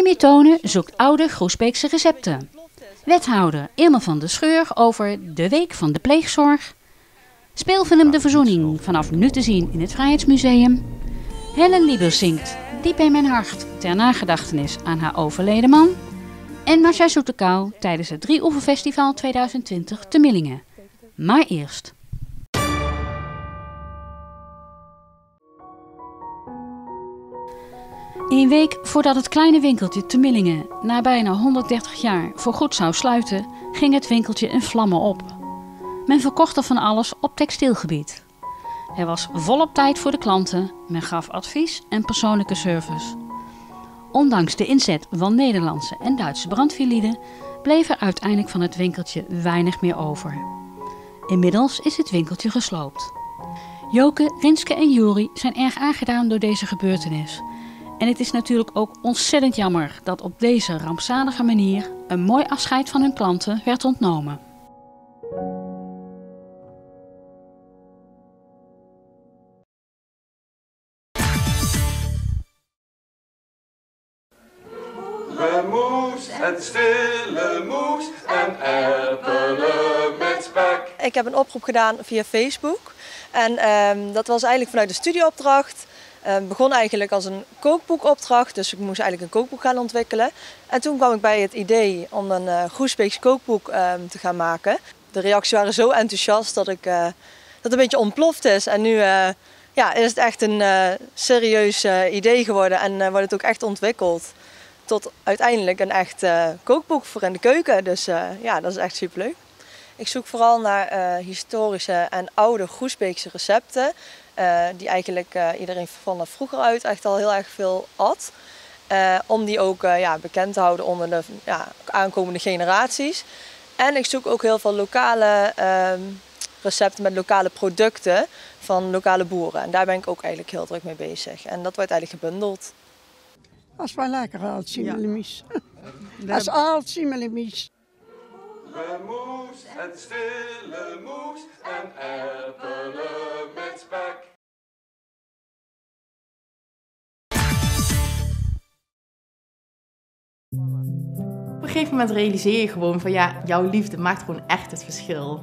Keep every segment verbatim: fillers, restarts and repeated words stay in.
Amy Tonen zoekt oude Groesbeekse recepten. Wethouder Ilme van der Scheur over de Week van de Pleegzorg. Speelfilm De Verzoening vanaf nu te zien in het Vrijheidsmuseum. Helen Liebers zingt Diep in mijn hart ter nagedachtenis aan haar overleden man. En Marcia Zoetekou tijdens het Drieoeverfestival tweeduizend twintig te Millingen. Maar eerst. Een week voordat het kleine winkeltje te Millingen na bijna honderddertig jaar voorgoed zou sluiten, ging het winkeltje in vlammen op. Men verkocht er van alles op textielgebied. Er was volop tijd voor de klanten, men gaf advies en persoonlijke service. Ondanks de inzet van Nederlandse en Duitse brandweerlieden bleef er uiteindelijk van het winkeltje weinig meer over. Inmiddels is het winkeltje gesloopt. Joke, Rinske en Juri zijn erg aangedaan door deze gebeurtenis. En het is natuurlijk ook ontzettend jammer dat op deze rampzalige manier een mooi afscheid van hun klanten werd ontnomen. We moes, het stille moes en erpelen met spek. Ik heb een oproep gedaan via Facebook en um, dat was eigenlijk vanuit de studieopdracht. Het uh, begon eigenlijk als een kookboekopdracht, dus ik moest eigenlijk een kookboek gaan ontwikkelen. En toen kwam ik bij het idee om een uh, Groesbeeks kookboek uh, te gaan maken. De reacties waren zo enthousiast dat, ik, uh, dat het een beetje ontploft is. En nu uh, ja, is het echt een uh, serieus uh, idee geworden en uh, wordt het ook echt ontwikkeld. Tot uiteindelijk een echt uh, kookboek voor in de keuken. Dus uh, ja, dat is echt superleuk. Ik zoek vooral naar uh, historische en oude Groesbeekse recepten. Uh, die eigenlijk uh, iedereen van vroeger uit echt al heel erg veel at. Uh, om die ook uh, ja, bekend te houden onder de ja, aankomende generaties. En ik zoek ook heel veel lokale uh, recepten met lokale producten van lokale boeren. En daar ben ik ook eigenlijk heel druk mee bezig. En dat wordt eigenlijk gebundeld. Dat is wel lekker, alt simelemies. Dat is alt simelemies. We moes, het stille moes en erpelen met spek. Op een gegeven moment realiseer je gewoon van ja, jouw liefde maakt gewoon echt het verschil.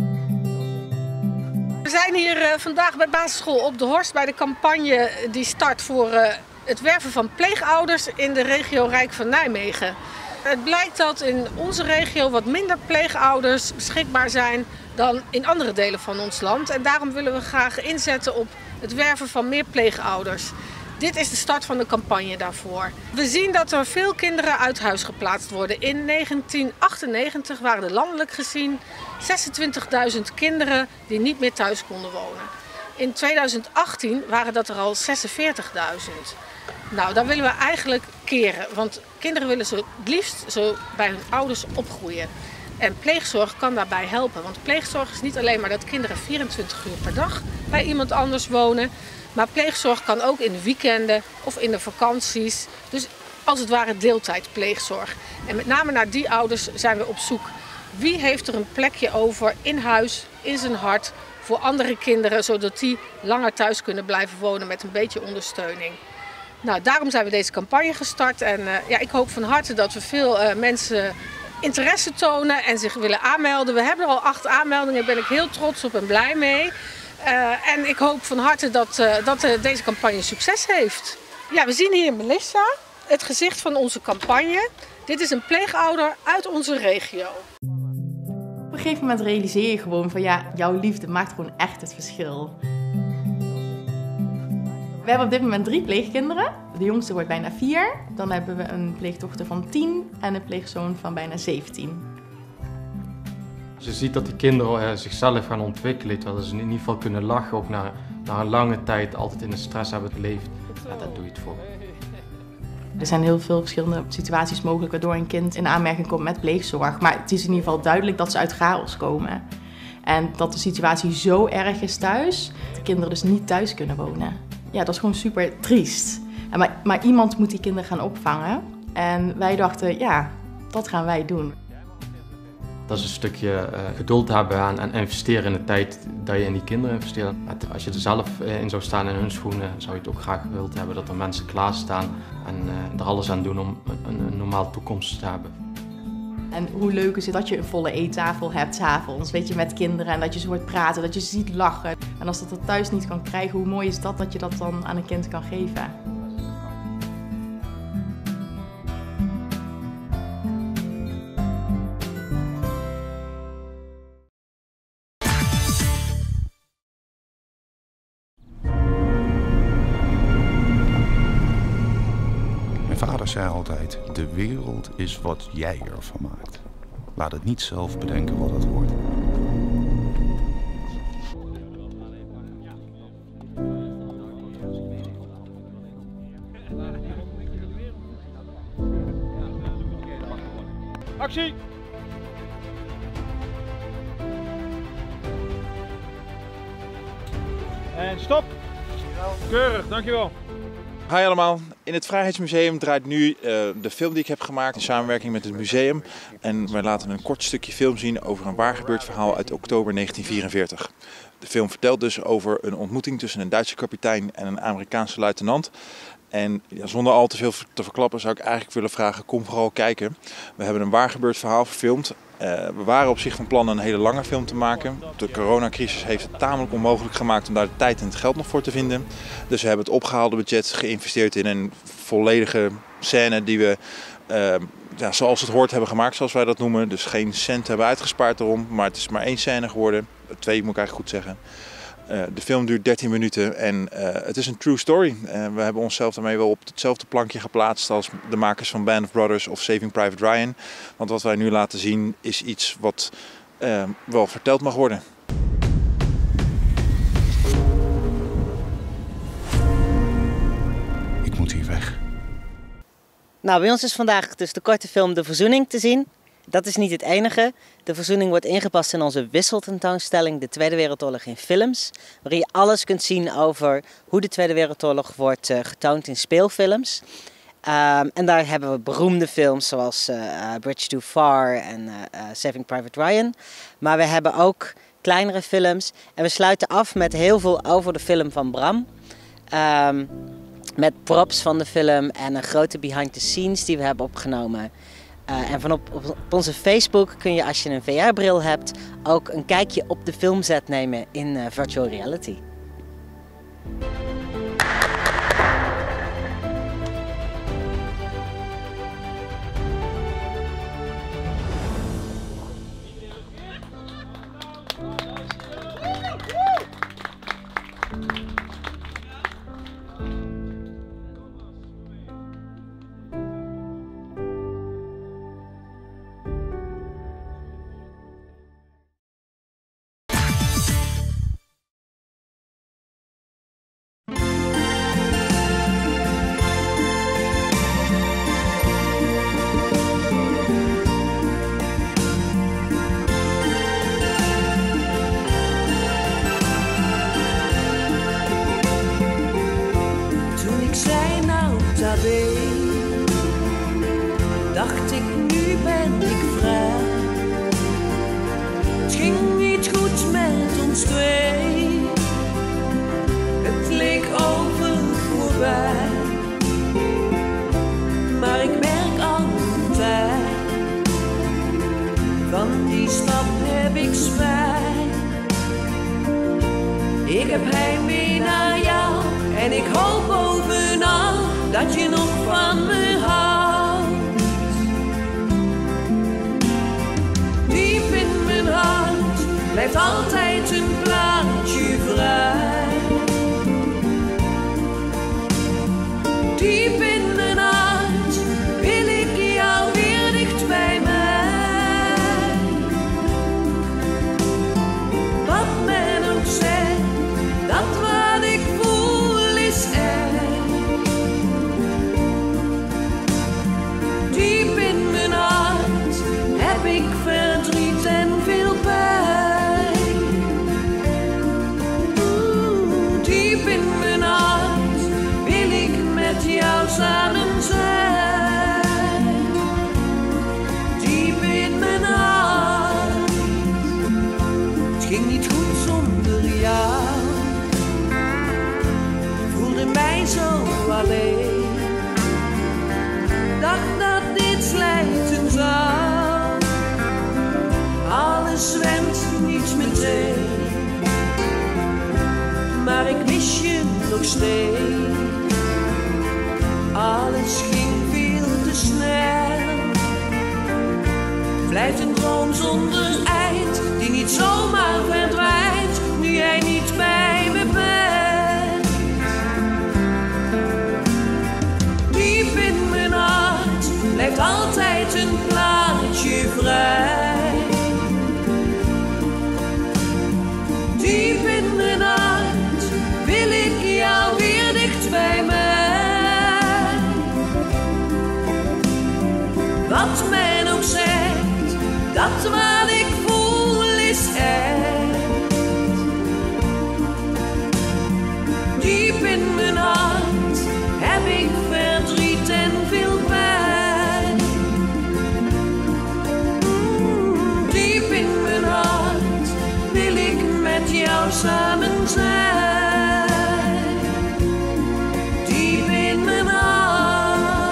We zijn hier uh, vandaag bij basisschool Op de Horst bij de campagne die start voor uh, het werven van pleegouders in de regio Rijk van Nijmegen. Het blijkt dat in onze regio wat minder pleegouders beschikbaar zijn dan in andere delen van ons land. En daarom willen we graag inzetten op het werven van meer pleegouders. Dit is de start van de campagne daarvoor. We zien dat er veel kinderen uit huis geplaatst worden. In negentien achtennegentig waren er landelijk gezien zesentwintigduizend kinderen die niet meer thuis konden wonen. In tweeduizend achttien waren dat er al zesenveertigduizend. Nou, dat willen we eigenlijk keren, want kinderen willen zo het liefst zo bij hun ouders opgroeien. En pleegzorg kan daarbij helpen, want pleegzorg is niet alleen maar dat kinderen vierentwintig uur per dag bij iemand anders wonen. Maar pleegzorg kan ook in de weekenden of in de vakanties, dus als het ware deeltijd pleegzorg. En met name naar die ouders zijn we op zoek. Wie heeft er een plekje over in huis, in zijn hart, voor andere kinderen, zodat die langer thuis kunnen blijven wonen met een beetje ondersteuning. Nou, daarom zijn we deze campagne gestart en uh, ja, ik hoop van harte dat we veel uh, mensen interesse tonen en zich willen aanmelden. We hebben er al acht aanmeldingen, daar ben ik heel trots op en blij mee. Uh, en ik hoop van harte dat, uh, dat uh, deze campagne succes heeft. Ja, we zien hier Melissa, het gezicht van onze campagne. Dit is een pleegouder uit onze regio. Op een gegeven moment realiseer je gewoon van ja, jouw liefde maakt gewoon echt het verschil. We hebben op dit moment drie pleegkinderen. De jongste wordt bijna vier. Dan hebben we een pleegdochter van tien en een pleegzoon van bijna zeventien. Als je ziet dat die kinderen zichzelf gaan ontwikkelen, terwijl ze in ieder geval kunnen lachen, ook na, na een lange tijd altijd in de stress hebben geleefd, ja, daar doe je het voor. Er zijn heel veel verschillende situaties mogelijk waardoor een kind in aanmerking komt met pleegzorg. Maar het is in ieder geval duidelijk dat ze uit chaos komen. En dat de situatie zo erg is thuis, dat de kinderen dus niet thuis kunnen wonen. Ja, dat is gewoon super triest. En maar, maar iemand moet die kinderen gaan opvangen. En wij dachten, ja, dat gaan wij doen. Dat is een stukje uh, geduld hebben en, en investeren in de tijd dat je in die kinderen investeert. Als je er zelf in zou staan in hun schoenen, zou je het ook graag gewild hebben dat er mensen klaarstaan En uh, er alles aan doen om een, een normale toekomst te hebben. En hoe leuk is het dat je een volle eettafel hebt 's avonds, weet je, met kinderen en dat je ze hoort praten, dat je ze ziet lachen. En als dat dat thuis niet kan krijgen, hoe mooi is dat dat je dat dan aan een kind kan geven? Mijn vader zei altijd, de wereld is wat jij ervan maakt. Laat het niet zelf bedenken wat het wordt. Actie! En stop! Keurig, dankjewel. Hi allemaal, in het Vrijheidsmuseum draait nu uh, de film die ik heb gemaakt in samenwerking met het museum. En wij laten een kort stukje film zien over een waargebeurd verhaal uit oktober negentien vierenveertig. De film vertelt dus over een ontmoeting tussen een Duitse kapitein en een Amerikaanse luitenant. En ja, zonder al te veel te verklappen zou ik eigenlijk willen vragen, kom vooral kijken. We hebben een waargebeurd verhaal verfilmd. Uh, we waren op zich van plan een hele lange film te maken. De coronacrisis heeft het tamelijk onmogelijk gemaakt om daar de tijd en het geld nog voor te vinden. Dus we hebben het opgehaalde budget geïnvesteerd in een volledige scène die we uh, ja, zoals het hoort hebben gemaakt, zoals wij dat noemen. Dus geen cent hebben uitgespaard erom, maar het is maar één scène geworden. Twee moet ik eigenlijk goed zeggen. Uh, de film duurt dertien minuten en uh, het is een true story. Uh, we hebben onszelf daarmee wel op hetzelfde plankje geplaatst als de makers van Band of Brothers of Saving Private Ryan. Want wat wij nu laten zien is iets wat uh, wel verteld mag worden. Ik moet hier weg. Nou, bij ons is vandaag dus de korte film De Verzoening te zien. Dat is niet het enige. De Verzoening wordt ingepast in onze wisseltentoonstelling De Tweede Wereldoorlog in films. Waarin je alles kunt zien over hoe de Tweede Wereldoorlog wordt uh, getoond in speelfilms. Um, en daar hebben we beroemde films zoals uh, uh, Bridge Too Far en uh, uh, Saving Private Ryan. Maar we hebben ook kleinere films. En we sluiten af met heel veel over de film van Bram. Um, met props van de film en een grote behind the scenes die we hebben opgenomen. Uh, en van op, op onze Facebook kun je, als je een V R-bril hebt, ook een kijkje op de filmset nemen in uh, virtual reality. Dacht ik, nu ben ik vrij. Het ging niet goed met ons twee. Het leek over voorbij. Maar ik merk altijd, van die stap heb ik spijt. Ik heb heimwee naar jou en ik hoop bovenal dat je nog van me houdt. Diep in mijn hart blijft altijd een plaatsje vrij. Diep in mijn hart wil ik jou weer dicht bij mij. Wat men ook zegt, dat wat ik voel is echt. Diep in mijn hart heb ik verdriet en veel pijn. nog steeds. Alles ging veel te snel. Blijft een droom zonder eind, die niet zomaar verdwijnt, nu jij niet bij me bent. Diep in mijn hart blijft altijd een plaatsje vrij. Diep in mijn hart wil ik jou weer dicht bij mij. Wat men ook zegt, dat wat ik voel is echt. Diep in mijn hart heb ik verdriet en veel pijn. Mm, diep in mijn hart wil ik met jou samen zijn. Diep in mijn hart.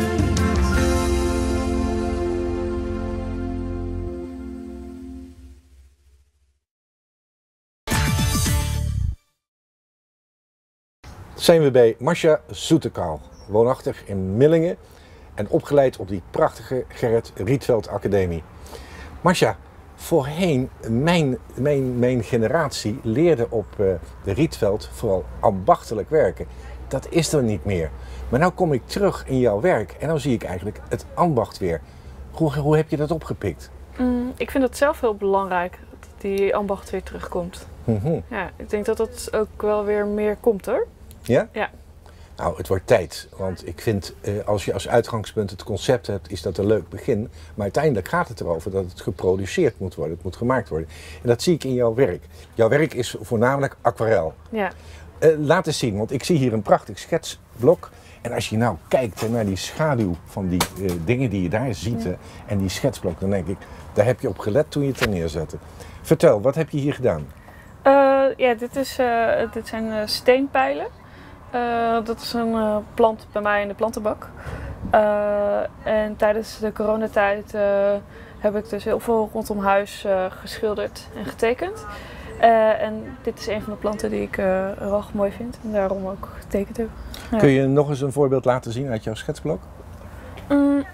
Zijn we bij Masha Soetekaal, woonachtig in Millingen en opgeleid op die prachtige Gerrit Rietveld Academie. Masha, voorheen, mijn, mijn, mijn generatie leerde op uh, de Rietveld vooral ambachtelijk werken. Dat is er niet meer. Maar nu kom ik terug in jouw werk en dan zie ik eigenlijk het ambacht weer. Hoe, hoe heb je dat opgepikt? Mm, ik vind het zelf heel belangrijk dat die ambacht weer terugkomt. Mm-hmm. Ja, ik denk dat dat ook wel weer meer komt hoor. Ja? Ja. Nou, het wordt tijd. Want ik vind, eh, als je als uitgangspunt het concept hebt, is dat een leuk begin. Maar uiteindelijk gaat het erover dat het geproduceerd moet worden. Het moet gemaakt worden. En dat zie ik in jouw werk. Jouw werk is voornamelijk aquarel. Ja. Uh, laat eens zien, want ik zie hier een prachtig schetsblok. En als je nou kijkt hè, naar die schaduw van die uh, dingen die je daar ziet, Ja. hè, en die schetsblok, dan denk ik, daar heb je op gelet toen je het er neerzette. Vertel, wat heb je hier gedaan? Uh, ja, dit, is, uh, dit zijn uh, steenpijlen. Uh, dat is een uh, plant bij mij in de plantenbak. Uh, en tijdens de coronatijd uh, heb ik dus heel veel rondom huis uh, geschilderd en getekend. Uh, en dit is een van de planten die ik uh, erg mooi vind en daarom ook getekend heb. Ja. Kun je nog eens een voorbeeld laten zien uit jouw schetsblok? Mm.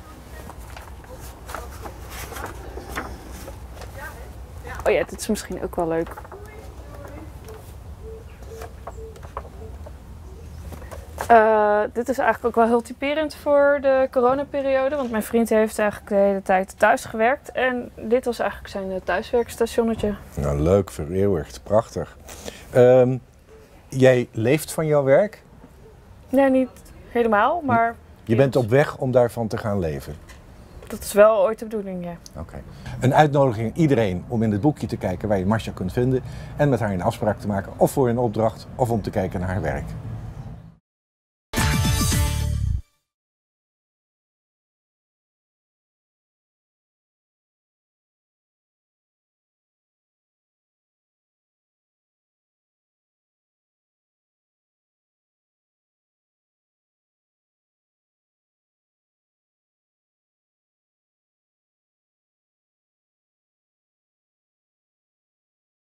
Oh ja, dit is misschien ook wel leuk. Uh, dit is eigenlijk ook wel heel typerend voor de coronaperiode, want mijn vriend heeft eigenlijk de hele tijd thuis gewerkt en dit was eigenlijk zijn thuiswerkstationnetje. Nou, leuk, vereeuwigd, prachtig. Um, jij leeft van jouw werk? Nee, niet helemaal, maar... Je bent op weg om daarvan te gaan leven? Dat is wel ooit de bedoeling, ja. Oké. Okay. Een uitnodiging aan iedereen om in het boekje te kijken waar je Masha kunt vinden en met haar een afspraak te maken of voor een opdracht of om te kijken naar haar werk.